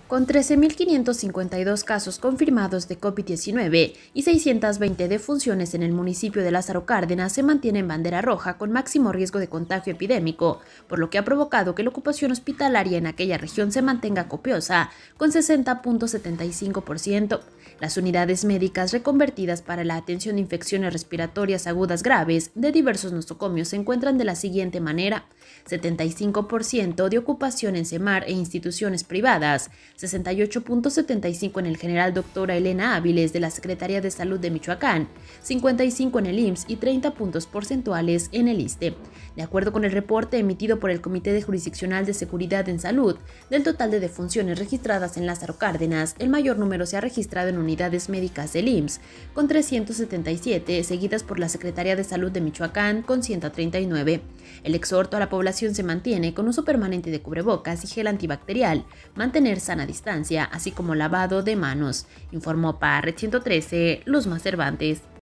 Con 13.552 casos confirmados de COVID-19 y 620 defunciones en el municipio de Lázaro Cárdenas, se mantiene en bandera roja con máximo riesgo de contagio epidémico, por lo que ha provocado que la ocupación hospitalaria en aquella región se mantenga copiosa, con 60.75%. Las unidades médicas reconvertidas para la atención de infecciones respiratorias agudas graves de diversos nosocomios se encuentran de la siguiente manera: 75% de ocupación en CEMAR e instituciones privadas, 68.75 en el General Doctora Elena Áviles de la Secretaría de Salud de Michoacán, 55 en el IMSS y 30 puntos porcentuales en el ISSSTE. De acuerdo con el reporte emitido por el Comité de Jurisdiccional de Seguridad en Salud, del total de defunciones registradas en Lázaro Cárdenas, el mayor número se ha registrado en unidades médicas del IMSS, con 377, seguidas por la Secretaría de Salud de Michoacán, con 139. El exhorto a la población se mantiene con uso permanente de cubrebocas y gel antibacterial, mantener sana distancia, así como lavado de manos, informó para Red 113 Luzma Cervantes.